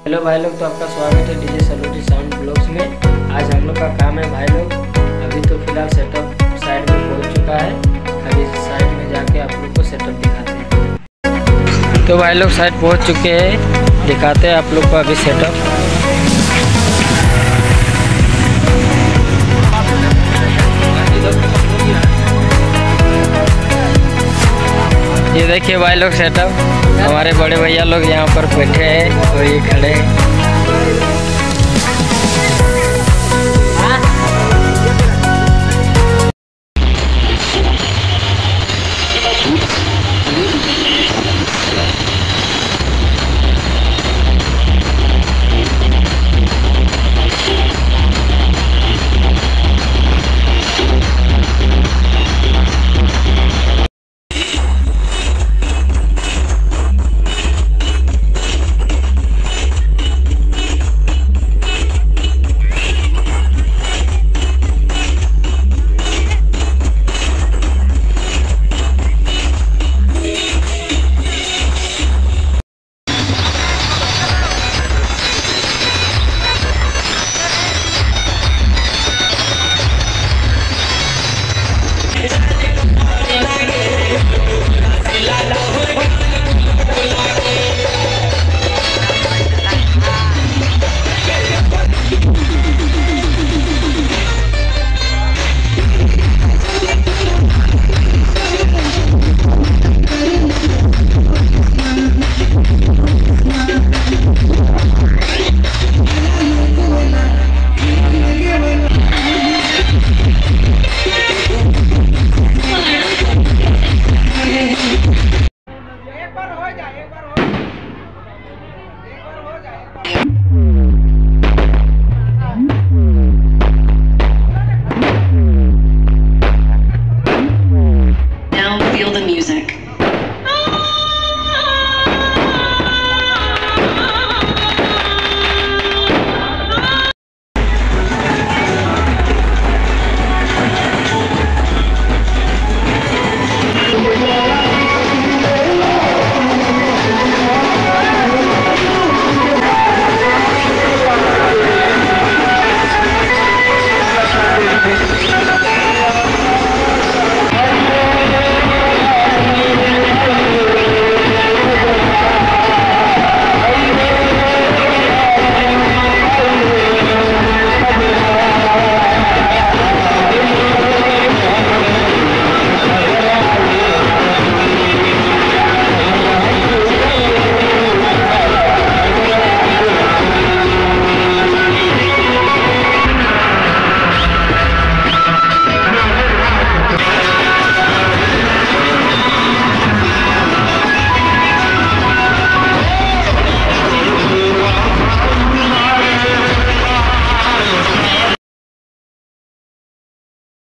Hello भाई लोग, तो आपका स्वागत है डीजे सलूटी साउंड ब्लॉग्स में। आज हम लोग का काम है भाई लोग, अभी तो फिलहाल सेटअप साइड में पहुंच चुका है। अभी साइड में जाके आप लोग को सेटअप दिखाते हैं। तो भाई लोग साइड पहुंच चुके हैं, दिखाते हैं आप लोग को अभी सेटअप। ये देखिए भाई लोग सेटअप, हमारे बड़े भैया लोग यहाँ पर बैठे हैं और ये खड़े हैं।